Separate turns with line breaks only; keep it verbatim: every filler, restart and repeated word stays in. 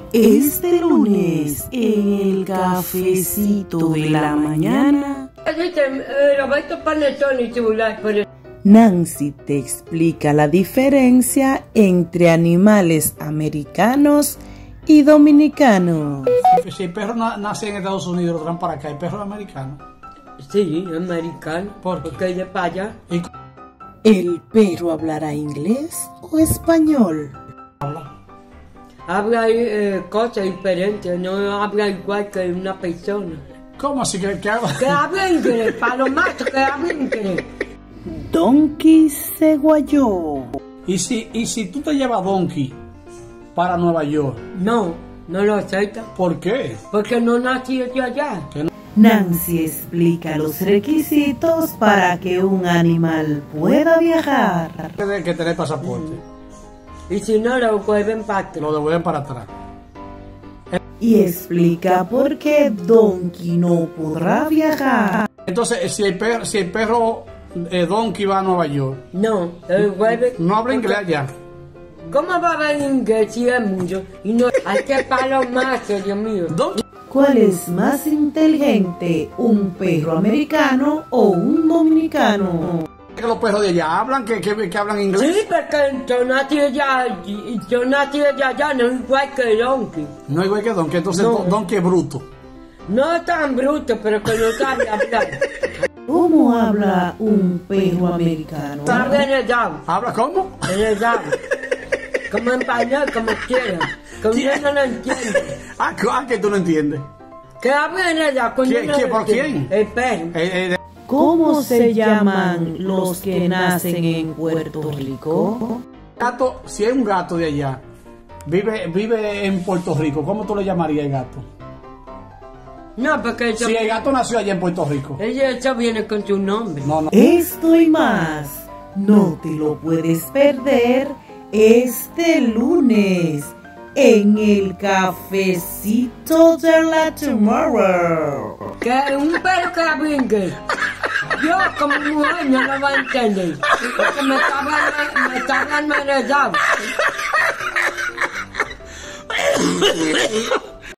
Este lunes, en el cafecito de la mañana, Nancy te explica la diferencia entre animales americanos y dominicanos.
Si el perro na nace en Estados Unidos, lo traen para acá, ¿el perro es americano?
Sí, americano.
¿Por qué?
Porque es de para allá.
¿Y
¿El perro hablará inglés o español?
habla?
Habla eh, cosas diferentes, no habla igual que una persona.
¿Cómo así que, que habla?
Que habla inglés, para los machos que habla inglés.
Donkey se guayó.
¿Y si, y si tú te llevas Donkey para Nueva York?
No, no lo acepta.
¿Por qué?
Porque no nació yo allá.
Nancy explica los requisitos para que un animal pueda viajar.
Tiene que tener pasaporte.
Y si no, lo vuelven para atrás.
Lo devuelven para atrás.
Y explica por qué Donkey no podrá viajar.
Entonces, si el perro, si el perro eh, Donkey va a Nueva York,
No, lo vuelven.
no habla inglés allá.
¿Cómo va a hablar inglés si es mucho? Y no, hay que para los machos, Dios mío.
Donkey.
¿Cuál es más inteligente, un perro americano o un dominicano?
Que los perros de allá hablan, que, que, que hablan inglés.
Sí, porque yo nací allá, yo nací allá, no igual que Donkey.
No igual que Donkey, entonces
No.
Donkey es bruto.
No es tan bruto, pero que no sabe hablar.
¿Cómo habla un perro americano?
Sabe enredado,
¿Habla cómo?
enredado. Como en español, como quiera. Como yo no lo entiendo.
Ah, que- ah, que tú no entiendes.
Que habla enredado, como
¿Quién-
yo no
quién-
lo
por
entiendo.
quién?
El perro.
Eh, eh,
¿Cómo se llaman los que nacen en Puerto Rico?
gato, si es un gato de allá, vive, vive en Puerto Rico, ¿cómo tú le llamarías el gato?
No, porque eso,
Si el gato nació allá en Puerto Rico.
ella eso viene con su nombre.
No, no.
Esto y más, no te lo puedes perder este lunes en el cafecito de la Tomorrow.
Que un perro que habla inglés. Yo como mujer no lo voy a entender. Porque me está hablando, me está hablando enredado.